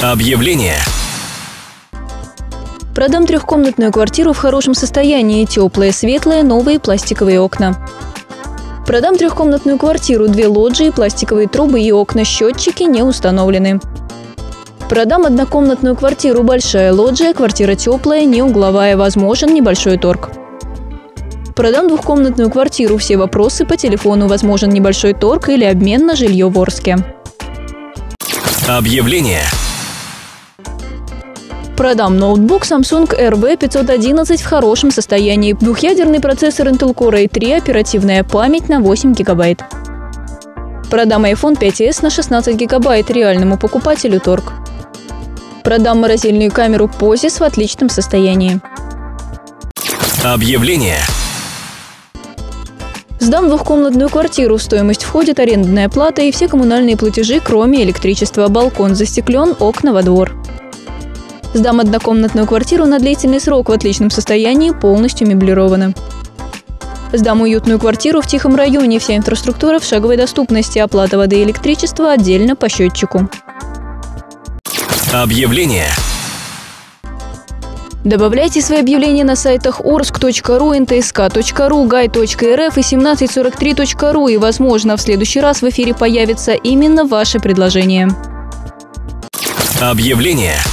Объявление. Продам трехкомнатную квартиру в хорошем состоянии, теплые, светлые, новые пластиковые окна. Продам трехкомнатную квартиру, 2 лоджии, пластиковые трубы и окна, счетчики не установлены. Продам однокомнатную квартиру, большая лоджия, квартира теплая, не угловая, возможен небольшой торг. Продам двухкомнатную квартиру, все вопросы по телефону, возможен небольшой торг или обмен на жилье в Орске. Объявление. Продам ноутбук Samsung RV511 в хорошем состоянии. Двухъядерный процессор Intel Core i3, оперативная память на 8 гигабайт. Продам iPhone 5s на 16 гигабайт реальному покупателю торг. Продам морозильную камеру Позис в отличном состоянии. Объявление. Сдам двухкомнатную квартиру. В стоимость входит арендная плата и все коммунальные платежи, кроме электричества. Балкон застеклен, окна во двор. Сдам однокомнатную квартиру на длительный срок в отличном состоянии, полностью меблирована. Сдам уютную квартиру в тихом районе, вся инфраструктура в шаговой доступности, оплата воды и электричества отдельно по счетчику. Объявление. Добавляйте свои объявления на сайтах orsk.ru, ntsk.ru, guy.rf и 1743.ru, и, возможно, в следующий раз в эфире появится именно ваше предложение. Объявление.